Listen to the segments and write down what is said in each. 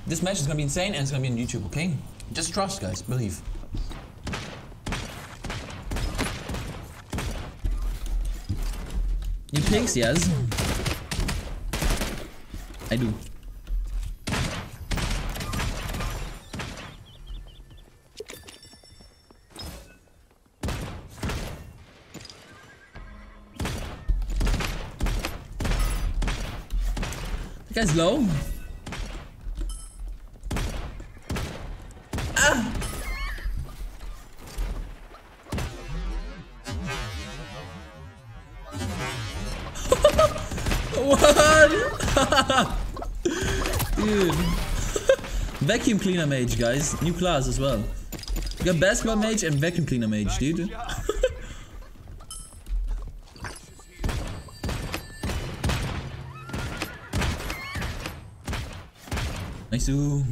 This match is gonna be insane and it's gonna be on YouTube, okay? Just trust, guys. Believe. You pigs, yes? I do. The guy's low. Ah! What? Dude. Vacuum cleaner mage, guys. New class as well. You got basketball mage and vacuum cleaner mage, dude. Nice.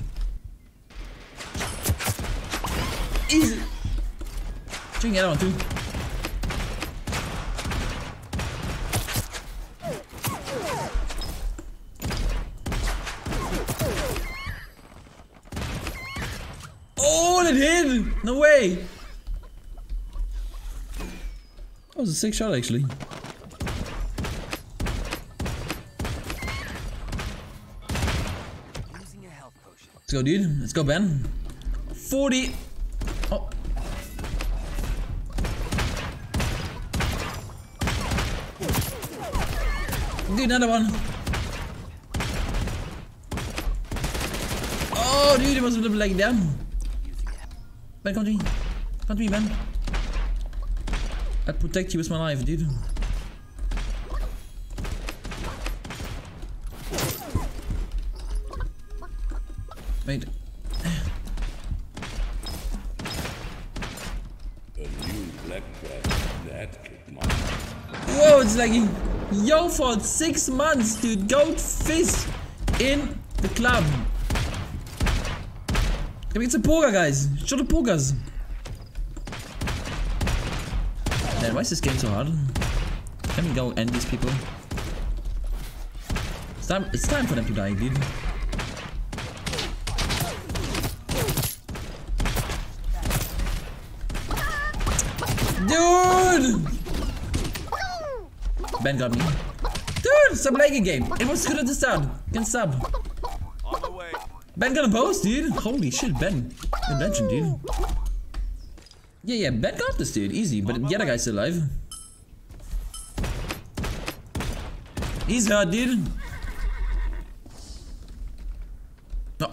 Easy. Checking that one too. Oh, it hit! No way! That was a sick shot, actually. Let's go, dude. Let's go, Ben. 40. Oh. Dude, another one. Oh, dude, it was a little like them. Ben, come to me. Come to me, Ben. I'll protect you with my life, dude. Wait. Whoa, it's lagging. Yo, for 6 months, dude. Goat fist in the club. Can we get some poker, guys? Show the pokers. Man, why is this game so hard? Can we go end these people? It's time for them to die, dude. Dude! Ben got me. Dude, some lagging game. It was good at the start. Can sub. Ben got a post, dude. Holy shit, Ben. Good legend, dude. Yeah, Ben got this, dude. Easy, but the other guy's still alive. He's hurt, dude. No.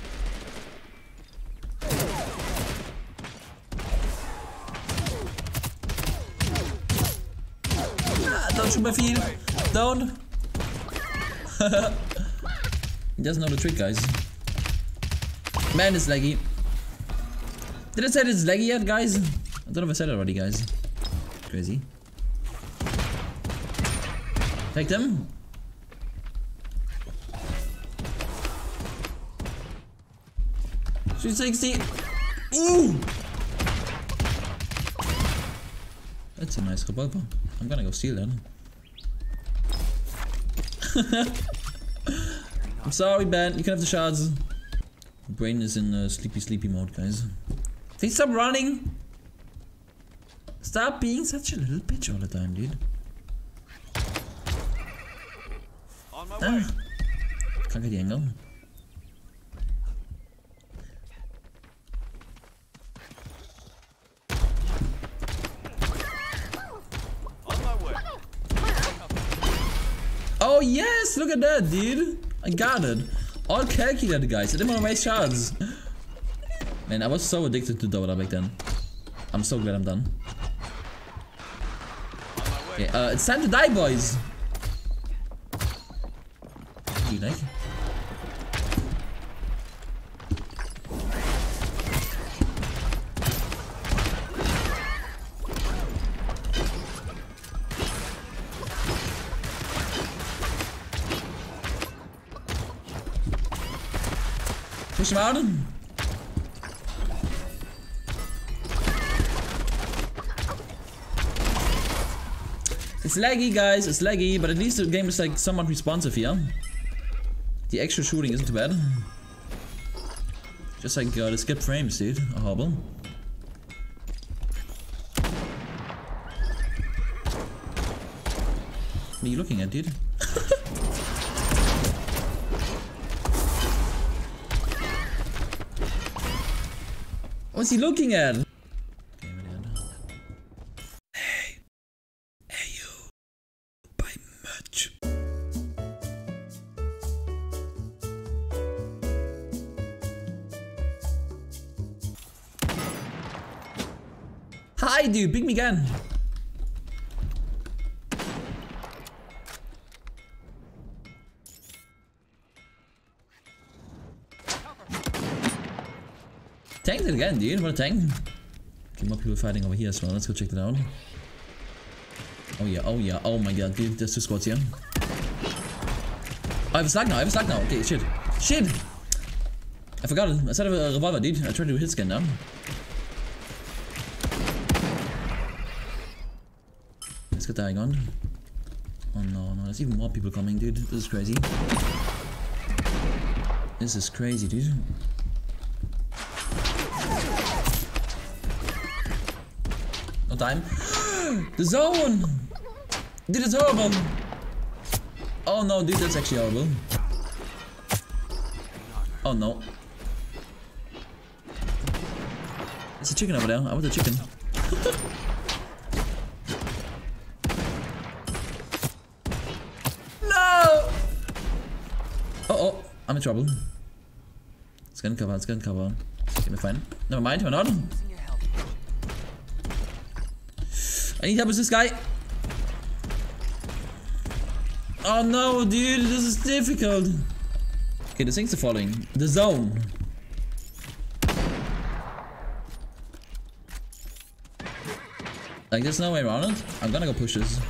Don't shoot my feet. Don't. He doesn't know the trick, guys. Man, it's laggy. Did I say it's laggy yet, guys? I don't know if I said it already, guys. Crazy. Take them. Shoot 60. Ooh! That's a nice revolver. I'm gonna go steal that. I'm sorry, Ben. You can have the shards. Brain is in sleepy mode, guys. Please stop running. Stop being such a little bitch all the time, dude. Ah. Can't get the angle. Oh yes, look at that, dude. I got it. All calculated, guys. I didn't want to waste shards. Man, I was so addicted to Dota back then. I'm so glad I'm done. Okay, it's time to die, boys. Do you like? Push him out. It's laggy, guys. It's laggy, but at least the game is like somewhat responsive here. The actual shooting isn't too bad. Just like gotta skip frames, dude. A hobble. What are you looking at, dude? What's he looking at? Hey. Hey you. Buy merch. Hi dude, pick me again. Tanked it again, dude. What a tank. Okay, more people fighting over here as well. Let's go check that out. Oh yeah, oh yeah. Oh my god, dude. There's 2 squads here. I have a slack now. I have a slack now. Okay, shit. Shit! I forgot it. I said I have a revolver, dude. I tried to hit scan now. Let's get dying on. Oh no, no. There's even more people coming, dude. This is crazy. This is crazy, dude. No time. The zone! Dude, it's horrible! Oh no, dude, that's actually horrible. Oh no. There's a chicken over there. I want the chicken. No! Uh-oh, I'm in trouble. It's gonna cover, it's gonna cover. Give me fine. Never mind, we're not. I need help with this guy. Oh no, dude, this is difficult. Okay, the things are following. The zone. Like, there's no way around it. I'm gonna go push this.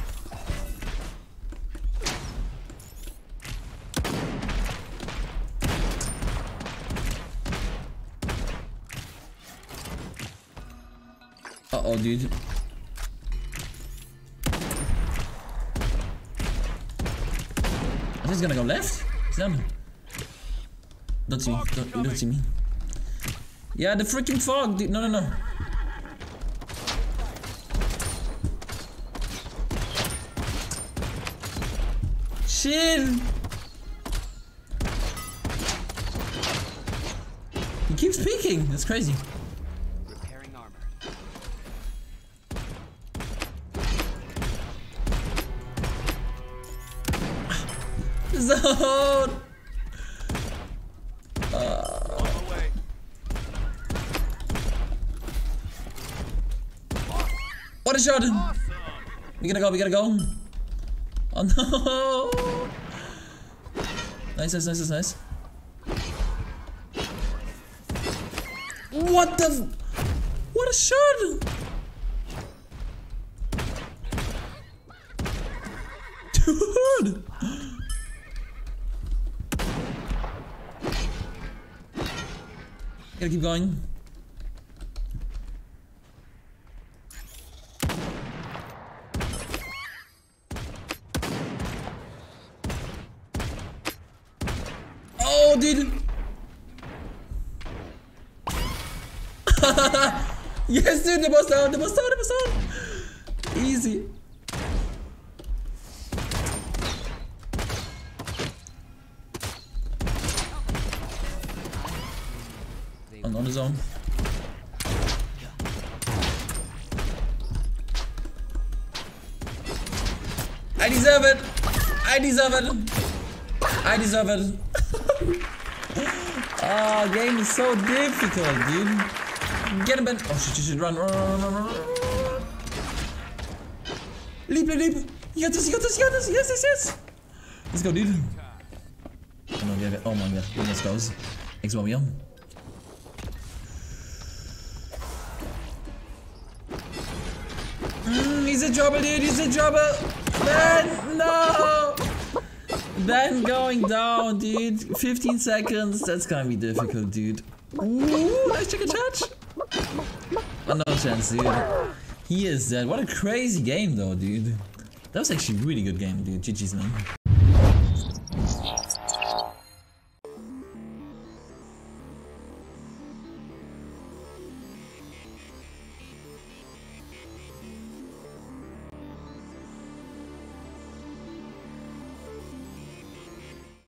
Uh-oh, dude. I think he's gonna go left. He's down. Don't see me. Don't see me. Yeah, the freaking fog, dude. No, no, no. Shit. He keeps peeking. That's crazy. Repairing armor. Zone. What a shot! Awesome. We gotta go, we gotta go. Oh no! Nice, nice, nice, nice. What the? What a shot! Dude! Gotta keep going. Oh, dude! Yes, dude, the boss down, the boss down, the boss down! Easy. I'm on the zone. I deserve it! I deserve it! I deserve it! Oh, game is so difficult, dude. Get him, Ben. Oh, shit, run, run, run, run, run. Leap, leap, leap. You got this, you got this, you got this. Yes, yes, yes. Let's go, dude. Oh, no, yeah, oh my god. Let's go. Thanks, Romeo. He's in trouble, dude. He's in trouble. Ben, no. Ben going down, dude. 15 seconds. That's gonna be difficult, dude. Ooh, nice chicken touch. Oh, no chance, dude. He is dead. What a crazy game, though, dude. That was actually a really good game, dude. GG's, man.